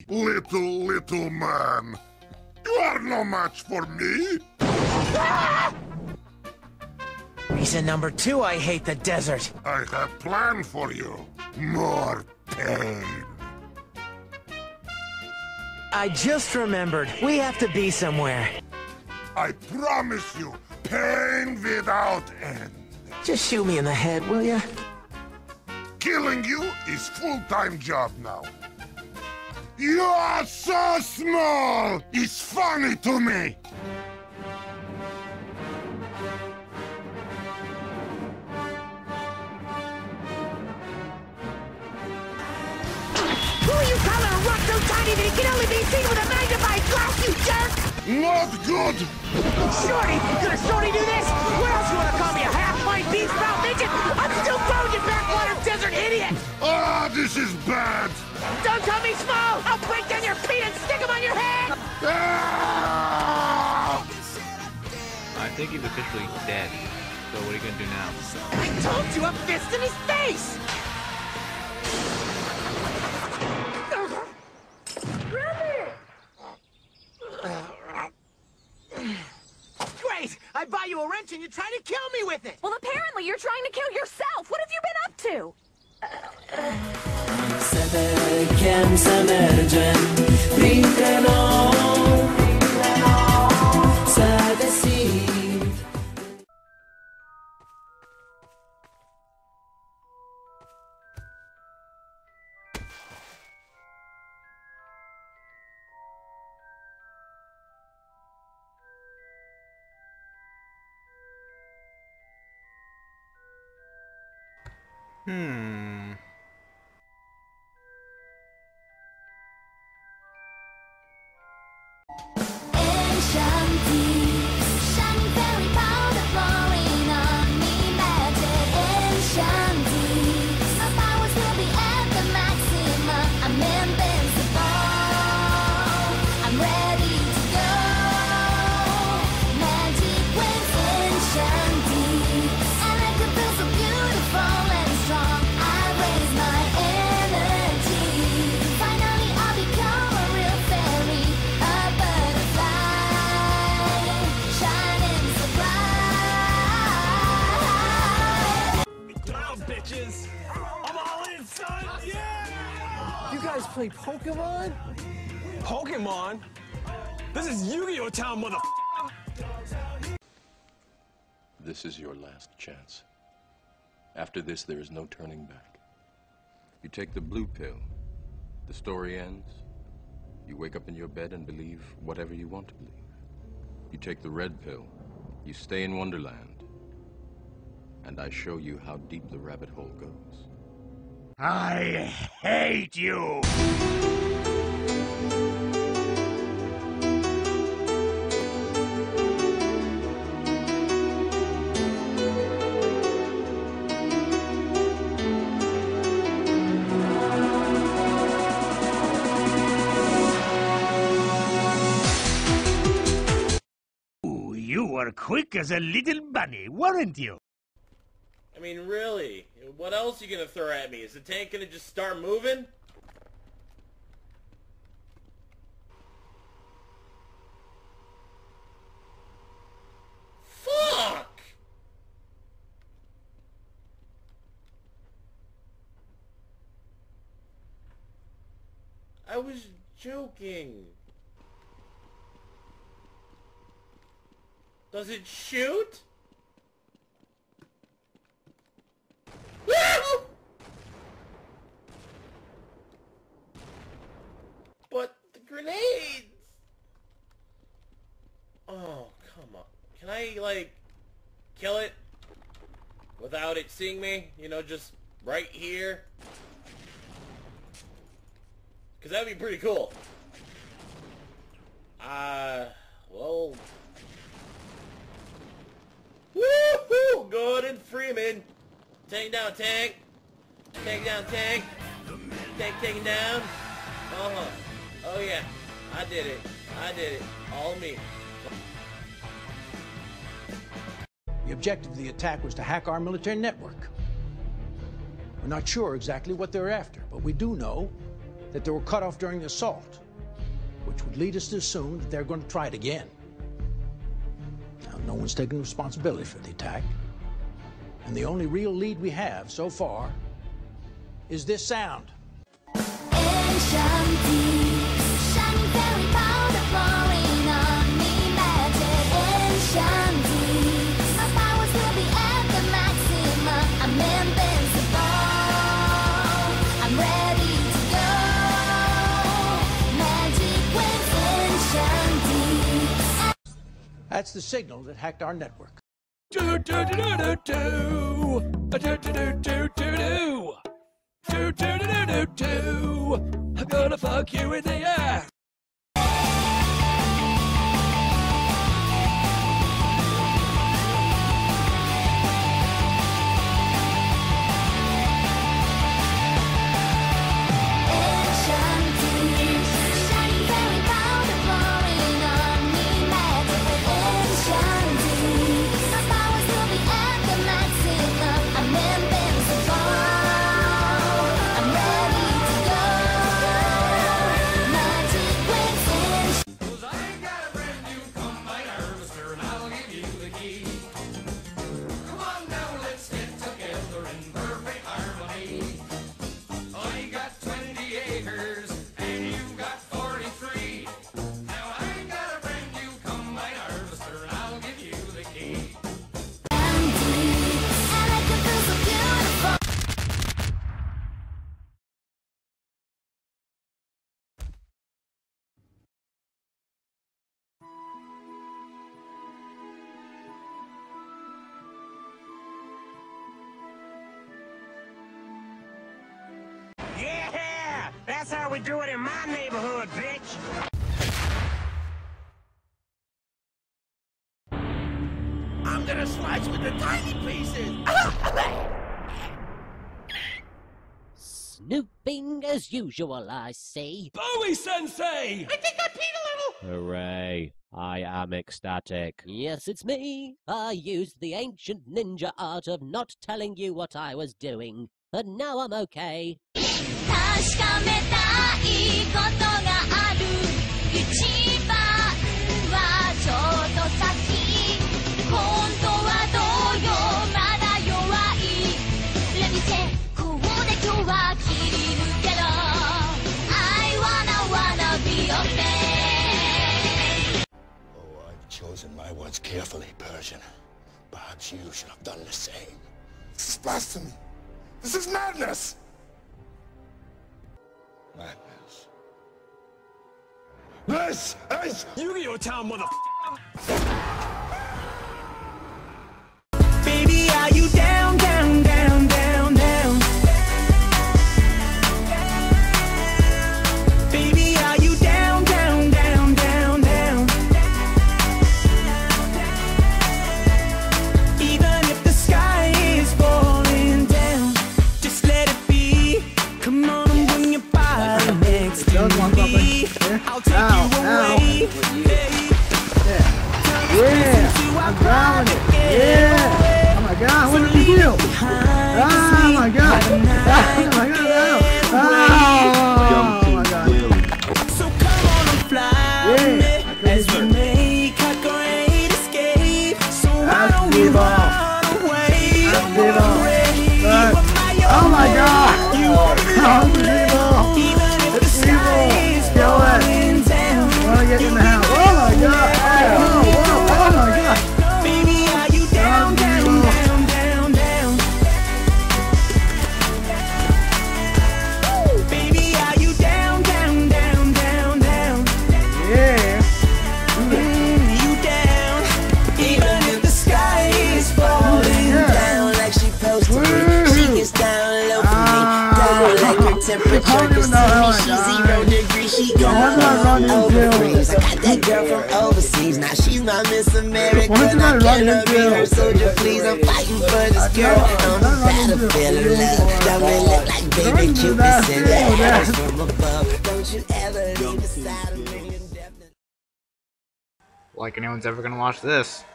Little man. You are no match for me. Reason number 2 I hate the desert. I have planned for you. More pain. I just remembered. We have to be somewhere. I promise you, pain without end. Just shoot me in the head, will ya? Killing you is full-time job now. You are so small! It's funny to me! Who are you calling a rock so tiny that it can only be seen with a magnifying glass, you jerk? Not good! Shorty! Gonna Shorty do this? What else you wanna call me, a half-pint beef sprout midget? I'm still growing, you backwater desert idiot! Ah, this is bad! Don't call me small! I'll break down your feet and stick them on your head! Ah! I think he's officially dead. So what are you gonna do now? I told you, a fist in his face! Great! I buy you a wrench and you try to kill me with it! Well, apparently you're trying to kill yourself. What have you been up to? You guys play Pokemon? Pokemon? This is Yu-Gi-Oh! Town, mother. This is your last chance. After this, there is no turning back. You take the blue pill. The story ends. You wake up in your bed and believe whatever you want to believe. You take the red pill. You stay in Wonderland. And I show you how deep the rabbit hole goes. I hate you! Ooh, you were quick as a little bunny, weren't you? I mean, really? What else are you gonna throw at me? Is the tank gonna just start moving? Fuck! I was joking. Does it shoot? But the grenades! Oh, come on. Can I, like, kill it without it seeing me? You know, just right here? Because that would be pretty cool. Well... Woohoo! Gordon Freeman! Tank down, tank! Tank down, tank! Tank taken down! Uh-huh. Oh yeah. I did it. I did it. All me. The objective of the attack was to hack our military network. We're not sure exactly what they're after, but we do know that they were cut off during the assault, which would lead us to assume that they're going to try it again. Now, no one's taking responsibility for the attack, and the only real lead we have so far is this sound. That's the signal that hacked our network. Do do do do do do. Do do do do do do. Do do do do do. I'm gonna fuck you in the ass. Yeah! That's how we do it in my neighborhood, bitch! I'm gonna slice with the tiny pieces! Snooping as usual, I see. Bowie-sensei! I think I peed a little! Hooray. I am ecstatic. Yes, it's me. I used the ancient ninja art of not telling you what I was doing. But now I'm okay. I've chosen my words carefully, Persian. Perhaps you should have done the same. This is blasphemy. This is madness! Madness. This is Yu-Gi-Oh! Town, mother. Baby, are you down, down, down, down, down? Baby, are you down, down, down, down, down? Even if the sky is falling down, just let it be. Come on and bring your body next to me. I'll take you away. Yeah, I'm drowning it. Yeah. Oh my God, what did you do? Oh my God. Oh my God. Oh my God. So come on and fly with me as we make our great escape. So why don't we run away? Oh my God. Even if the sky is falling down. I want to get in the house. Oh my God. Oh my God. Baby, are you down, down, down, down, down? Baby, are you down, down, down, down, down? Yeah. You down, even if the sky is falling down like she supposed to be. She gets down low for me, down like her temperature. Cause to me she's 0 degrees, she going over freeze. I got that girl from overseas, now she's my Miss America. Not gonna be her soldier, please. I'm fighting for this girl on the battlefield of love. That may look like baby Cupid send the arrows from above. Don't you ever leave the side of me indefinitely. Like anyone's ever gonna watch this.